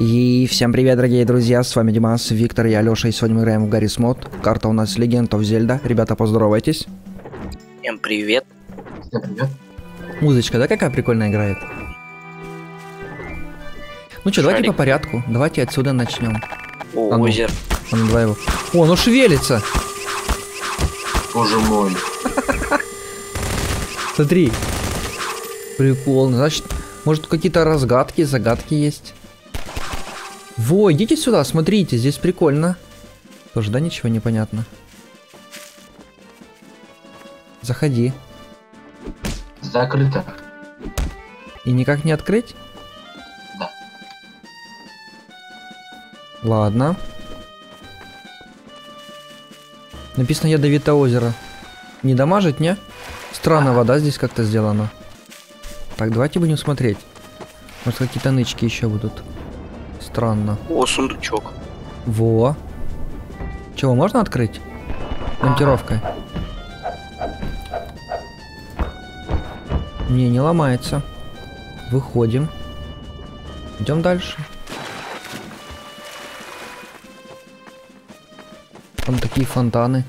И всем привет, дорогие друзья, с вами Димас, Виктор и Алёша, и сегодня мы играем в Garry's Mod. Карта у нас Legend of Zelda. Ребята, поздоровайтесь. Всем привет. Всем привет. Музычка, да, какая прикольная играет? Ну что, давайте по порядку. Давайте отсюда начнем. О, озеро. Два его. О, оно шевелится! Боже мой. Смотри. Прикольно. Значит, может какие-то разгадки, загадки есть. Во, идите сюда, смотрите, здесь прикольно. Тоже, да, ничего не понятно. Заходи. Закрыто. И никак не открыть? Да. Ладно. Написано ядовитое озеро. Не дамажит, не? Странно, вода здесь как-то сделана. Так, давайте будем смотреть. Может, какие-то нычки еще будут. Странно. О, сундучок. Во. Чего, можно открыть? Монтировкой. Не ломается. Выходим. Идем дальше. Там такие фонтаны.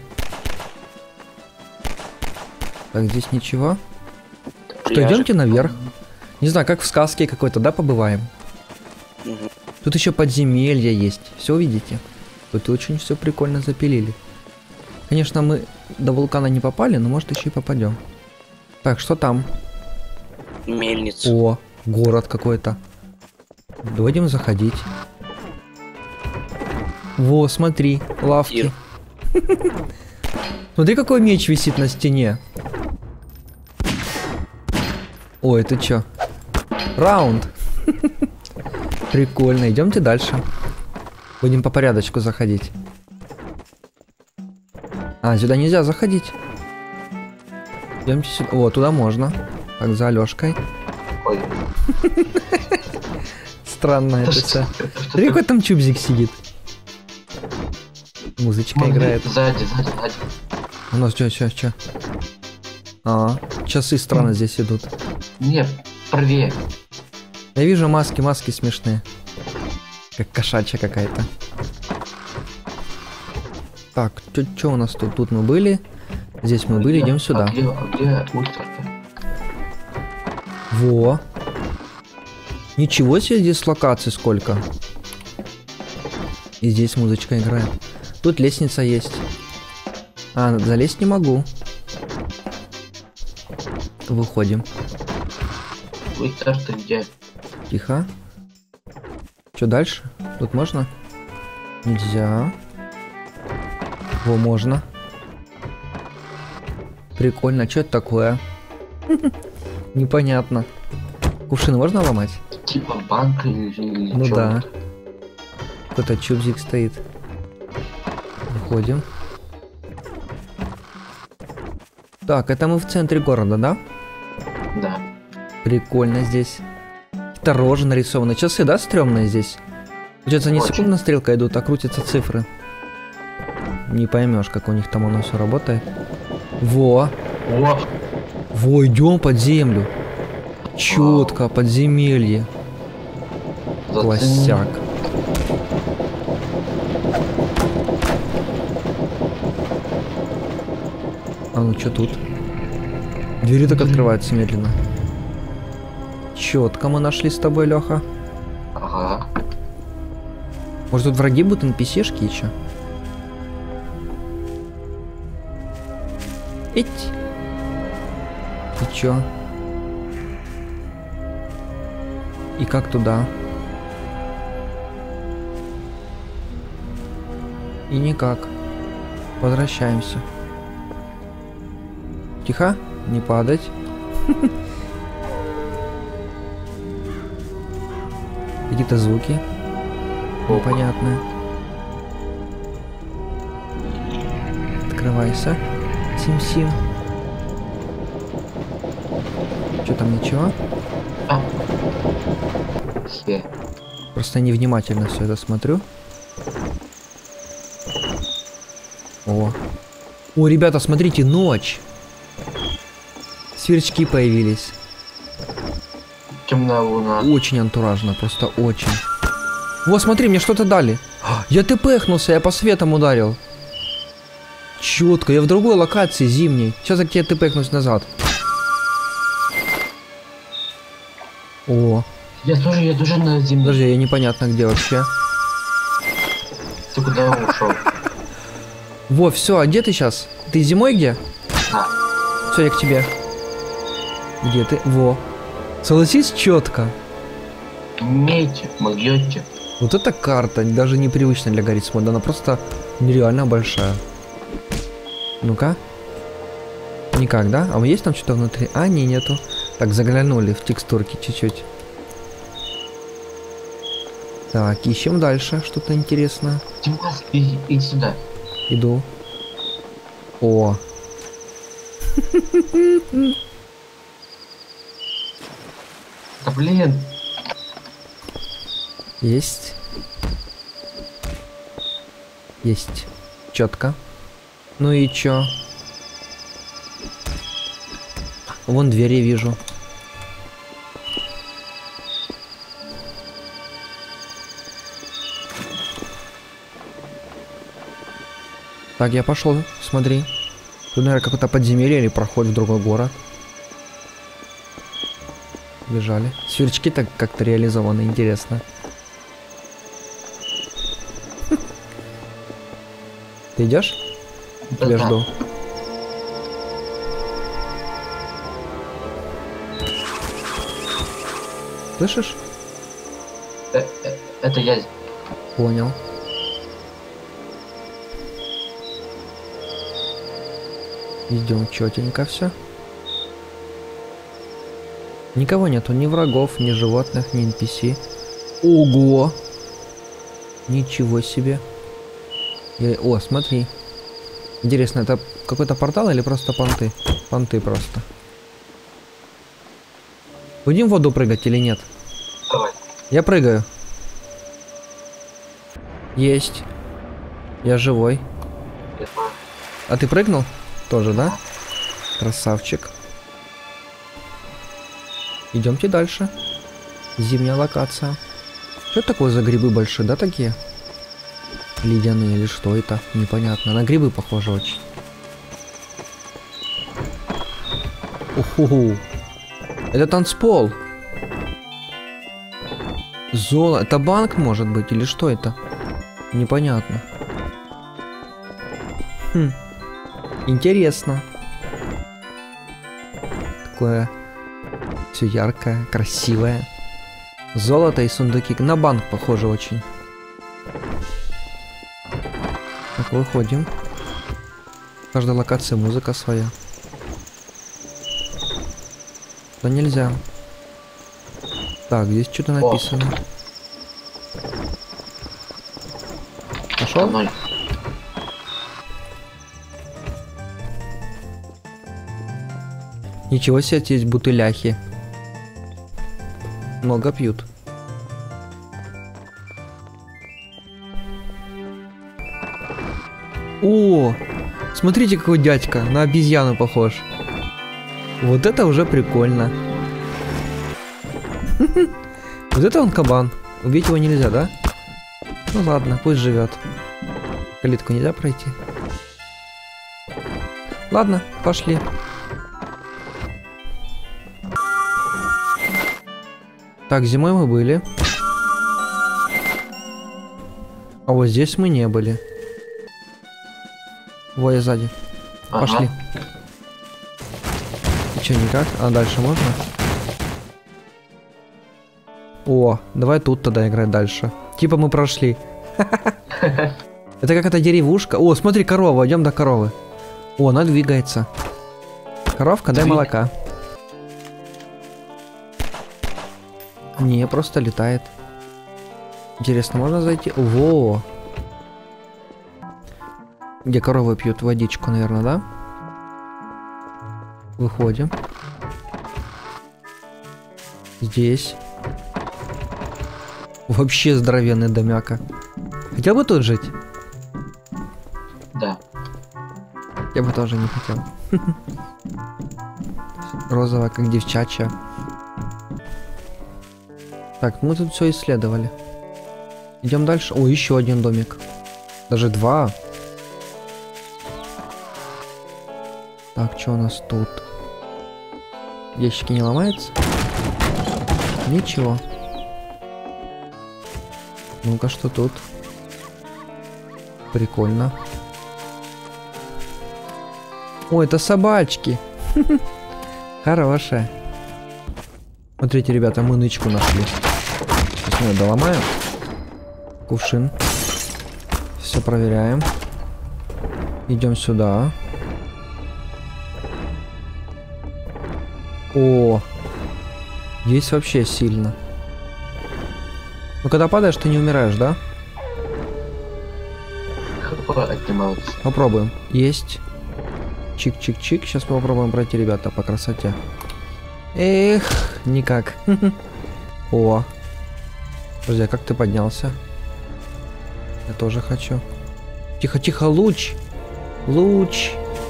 Так, здесь ничего. Что, идемте наверх. Не знаю, как в сказке какой-то, да, побываем? Угу. Тут еще подземелья есть. Все видите? Тут очень все прикольно запилили. Конечно, мы до вулкана не попали, но может еще и попадем. Так, что там? Мельница. О, город какой-то. Будем заходить. Во, смотри, лавки. Смотри, какой меч висит на стене. Ой, это чё? Раунд. Прикольно, идемте дальше. Будем по порядочку заходить. А, сюда нельзя заходить. Идемте сюда. О, туда можно. Так, за Алёшкой. Ой. Странно это все. Смотри, какой там чубзик сидит. Музычка играет. Сзади. У нас чё? А, часы странно здесь идут. Нет, правее. Я вижу маски смешные. Как кошачья какая-то. Так, что у нас тут? Тут мы были. Здесь мы были, идем сюда. Где ультра-то? Во. Ничего себе, здесь локаций сколько. И здесь музычка играет. Тут лестница есть. А, залезть не могу. Выходим. Ультра-то где? Тихо. Что дальше? Тут можно? Нельзя. Во, можно. Прикольно. Что это такое? Непонятно. Кувшины можно ломать? Типа банк или Ну чё? да. Какой-то чубзик стоит. Выходим. Так, это мы в центре города, да? Да. Прикольно здесь. Какие-то рожи нарисованы. Часы, да, стрёмные здесь? Получается, не Очень. секундная стрелка идут, а крутятся цифры. Не поймешь, как у них там оно все работает. Во! О, Во, идем под землю. Четко, подземелье. Классяк. А ну что тут? Двери так открываются медленно. Четко мы нашли с тобой, Леха. Ага. Может тут враги будут, NPC-шки еще? Ить. И чё? И как туда? И никак. Возвращаемся. Тихо, не падать. Какие-то звуки непонятные. Открывайся. Сим-сим. Что там, ничего? А. Хе. Просто невнимательно все это смотрю. О, ребята, смотрите, ночь. Сверчки появились. Темная луна. Очень антуражно, просто очень. Вот, смотри, мне что-то дали. Я тпхнулся, я по светам ударил. Четко, я в другой локации зимней. Сейчас я к тебе тпхнусь назад. О. Я тоже на земле. Подожди, я непонятно где вообще. Ты куда ушел? Во, все, а где ты сейчас? Ты зимой где? Да. Все, я к тебе. Где ты? Во. Согласись, четко. Умеете, могете. Вот эта карта даже непривычна для Гаррис Мода, она просто нереально большая. Ну-ка. Никак, да? А есть там что-то внутри? А, не, нету. Так, заглянули в текстурки чуть-чуть. Так, ищем дальше что-то интересное. Димас, иди сюда. Иду. О. Да блин. Есть. Есть. Четко. Ну и чё? Вон двери вижу. Так, я пошел, смотри. Тут, наверное, какое-то подземелье или проход в другой город. Бежали. Сверчки так как-то реализованы, интересно. Ты идешь? Да, Тебя да. жду. Слышишь? Это я. Понял. Идем четенько все. Никого нету, ни врагов, ни животных, ни NPC. Ого! Ничего себе. О, смотри. Интересно, это какой-то портал или просто понты? Понты просто. Будем в воду прыгать или нет? Давай. Я прыгаю. Есть. Я живой. А ты прыгнул? Тоже, да? Красавчик. Идемте дальше. Зимняя локация. Что это такое за грибы большие, да, такие? Ледяные или что это? Непонятно. На грибы похоже очень. Уху. Это танцпол. Золото. Это банк может быть или что это? Непонятно. Хм. Интересно. Такое все яркое, красивое. Золото и сундуки. На банк похоже очень. Так, выходим. В каждой локации музыка своя. Да нельзя. Так, здесь что-то написано. Пошел? Ничего себе, здесь бутыляхи. Много пьют. О, смотрите, какой дядька, на обезьяну похож. Вот это уже прикольно. Вот это он кабан. Убить его нельзя, да? Ну ладно, пусть живет. Калитку нельзя пройти. Ладно, пошли. Так, зимой мы были. А вот здесь мы не были. Во, я сзади. Ага. Пошли. И чё, никак? А дальше можно? О, давай тут тогда играть дальше. Типа мы прошли. Это какая-то деревушка. О, смотри, корова, идем до коровы. О, она двигается. Коровка, дай молока. Не, просто летает. Интересно, можно зайти? Во! Где коровы пьют водичку, наверное, да? Выходим. Здесь. Вообще здоровенный домяка. Хотел бы тут жить? Да. Я бы тоже не хотел. Розовая, как девчачья. Так, мы тут все исследовали. Идем дальше. О, еще один домик. Даже два. Так, что у нас тут? Ящики не ломаются? Ничего. Ну-ка, что тут? Прикольно. О, это собачки. Хорошая. Смотрите, ребята, мы нычку нашли. Сейчас мы ее доломаем. Кувшин. Все проверяем. Идем сюда. О, здесь вообще сильно. Ну, когда падаешь, ты не умираешь, да? ХП отнимаются. Попробуем. Есть. Чик-чик-чик. Сейчас мы попробуем пройти, ребята, по красоте. Эх, никак. О. Подожди, а как ты поднялся? Я тоже хочу. Тихо-тихо, луч. Луч.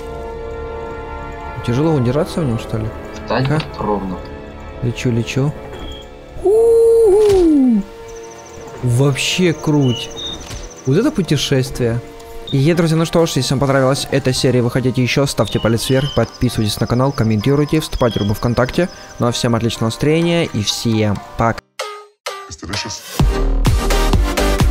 Тяжело удержаться в нем, что ли? Встань ровно. Лечу, лечу. У-у-у. Вообще круть. Вот это путешествие. И, друзья, ну что ж, если вам понравилась эта серия, вы хотите еще, ставьте палец вверх, подписывайтесь на канал, комментируйте, вступайте в группу ВКонтакте. Ну а всем отличного настроения и всем пока.